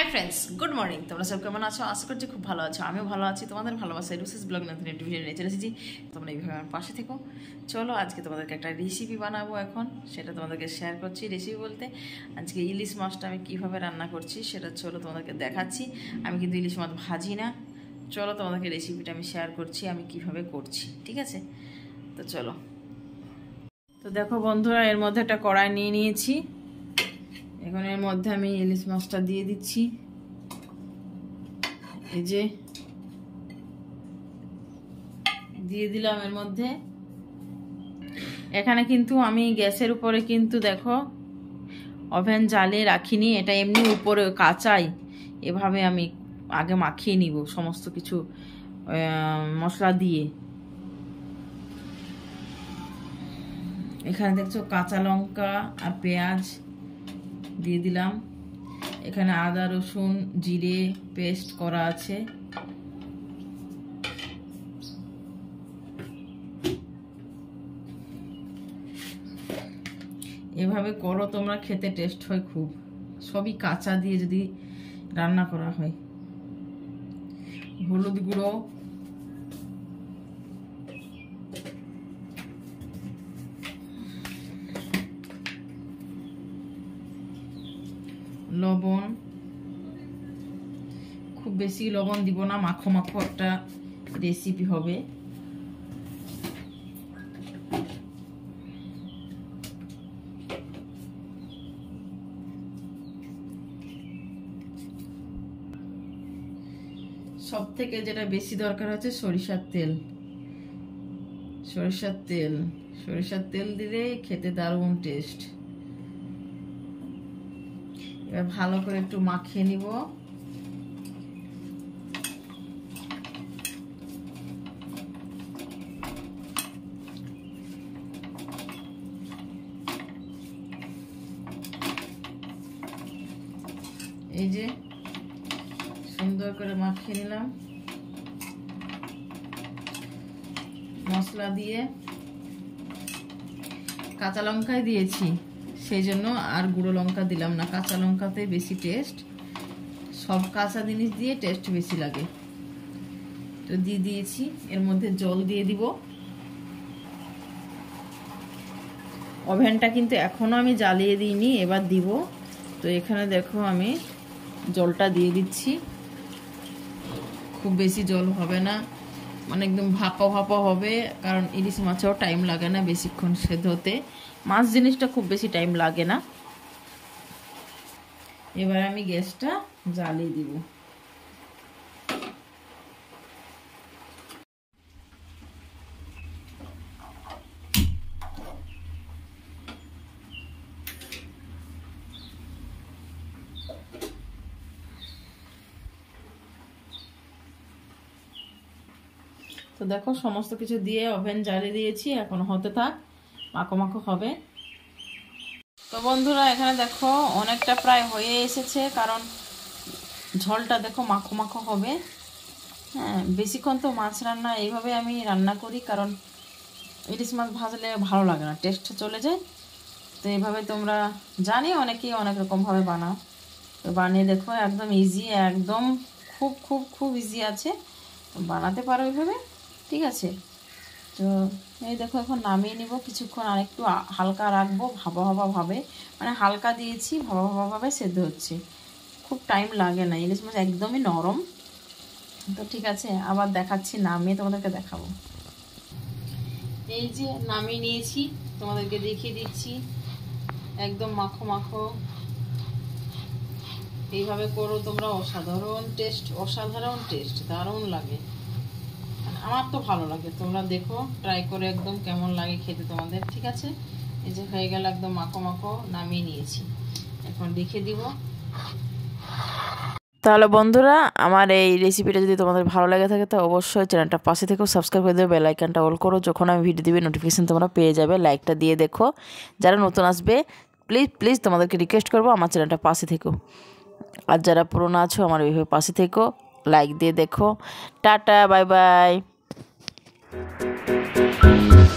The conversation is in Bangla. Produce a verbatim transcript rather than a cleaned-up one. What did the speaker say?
Friends, good morning. তোমরা সব কেমন আছো? আশা করছি খুব ভালো আছো। আমিও ভালো আছি। তোমাদের ভালোবাসা রুশাস ব্লগ নতুন একটি ভিডিও নিয়ে চলে এসেছি। তোমরা এইভাবে আমার পাশে থেকো। চলো, আজকে তোমাদেরকে একটা রেসিপি বানাবো। এখন সেটা তোমাদেরকে শেয়ার করছি। রেসিপি বলতে আজকে ইলিশ মাছটা আমি কীভাবে রান্না করছি সেটা চলো তোমাদেরকে দেখাচ্ছি। আমি কিন্তু ইলিশ মাছ ভাজি না। চলো তোমাদেরকে রেসিপিটা আমি শেয়ার করছি আমি কিভাবে করছি, ঠিক আছে? তো চলো। তো দেখো বন্ধুরা, এর মধ্যে একটা কড়াই নিয়ে নিয়েছি। এখন এর মধ্যে আমি ইলিশ মাছটা দিয়ে দিচ্ছি। এই যে দিয়ে দিলাম এর মধ্যে। এখানে কিন্তু আমি গ্যাসের উপরে কিন্তু দেখো ওভেন জ্বালিয়ে রাখিনি, এটা এমনি উপরে কাঁচাই এভাবে আমি আগে মাখিয়ে নিব সমস্ত কিছু মশলা দিয়ে। এখানে দেখছো কাঁচা লঙ্কা আর পেঁয়াজ দিয়ে দিলাম। এখানে আদা রসুন জিরে পেস্ট করা আছে। এভাবে করো তোমরা, খেতে টেস্ট হয় খুব। সবই কাঁচা দিয়ে যদি রান্না করা হয়। হলুদ গুঁড়ো, লবণ, খুব বেশি লবণ দিব না, মাখো মাখো একটা রেসিপি হবে। সব থেকে যেটা বেশি দরকার হচ্ছে সরিষার তেল। সরিষার তেল সরিষার তেল দিলে খেতে দারুণ টেস্ট। এবার ভালো করে একটু মাখিয়ে নিব। এই যে সুন্দর করে মাখিয়ে নিলাম মশলা দিয়ে। কাঁচা লঙ্কাই দিয়েছি সেই জন্য আর গুঁড়ো লঙ্কা দিলাম না। কাঁচা লঙ্কাতে বেশি টেস্ট, সব কাঁচা জিনিস দিয়ে টেস্ট বেশি লাগে। তো দিয়ে দিয়েছি। এর মধ্যে জল দিয়ে দিব। ওভেনটা কিন্তু এখনো আমি জ্বালিয়ে দিইনি, এবার দিব। তো এখানে দেখো আমি জলটা দিয়ে দিচ্ছি। খুব বেশি জল হবে না, মানে একদম ভাপা ভাপা হবে, কারণ ইলিশ মাছেও টাইম লাগে না বেশিক্ষণ সেদ্ধ হতে। মাছ জিনিসটা খুব বেশি টাইম লাগে না। এবার আমি গ্যাসটা জ্বালিয়ে দিব। তো দেখো সমস্ত কিছু দিয়ে ওভেন জ্বালিয়ে দিয়েছি, এখন হতে থাক, মাখো মাখো হবে। তো বন্ধুরা এখানে দেখো অনেকটা প্রায় হয়ে এসেছে, কারণ ঝোলটা দেখো মাখো মাখো হবে। হ্যাঁ, বেশিক্ষণ তো মাছ রান্না এইভাবে আমি রান্না করি, কারণ ইলিশ মাছ ভাজলে ভালো লাগে না, টেস্ট চলে যায়। তো এইভাবে তোমরা জানি অনেকেই অনেক রকমভাবে বানাও। তো বানিয়ে দেখো, একদম ইজি, একদম খুব খুব খুব ইজি আছে, বানাতে পারো এইভাবে, ঠিক আছে? তো এই দেখো এখন নামিয়ে নিব। কিছুক্ষণ আর একটু হালকা রাখবো, ভাবা ভাবা ভাবে, মানে হালকা দিয়েছি, ভাবা ভাবা ভাবে সেদ্ধ হচ্ছে, খুব টাইম লাগে না। ইলিশ মাছ একদমই নরম। তো ঠিক আছে, আবার দেখাচ্ছি, নামিয়ে তোমাদেরকে দেখাবো। এই যে নামিয়ে নিয়েছি, তোমাদেরকে দেখিয়ে দিচ্ছি, একদম মাখো মাখো। এইভাবে করো তোমরা, অসাধারণ টেস্ট, অসাধারণ টেস্ট, দারুণ লাগে। আমার তো ভালো লাগে, তোমরা দেখো ট্রাই করে একদম কেমন লাগে খেতে তোমাদের, ঠিক আছে? এই যে হয়ে গেল, একদম মাখো মাখো, নামিয়ে নিয়েছি, এখন রেখে দিব। তাহলে বন্ধুরা, আমার এই রেসিপিটা যদি তোমাদের ভালো লাগে থাকে তো অবশ্যই চ্যানেলটা পাশে থেকেও সাবস্ক্রাইব করে দেবে, বেল আইকনটা অল করো, যখন আমি ভিডিও দিবে নোটিফিকেশন তোমরা পেয়ে যাবে। লাইকটা দিয়ে দেখো, যারা নতুন আসবে প্লিজ প্লিজ তোমাদেরকে রিকোয়েস্ট করবো আমার চ্যানেলটা পাশে থেকো। আর যারা পুরনো আছো আমার এইভাবে পাশে থেকো, লাইক দিয়ে দেখো। Tata, bye by.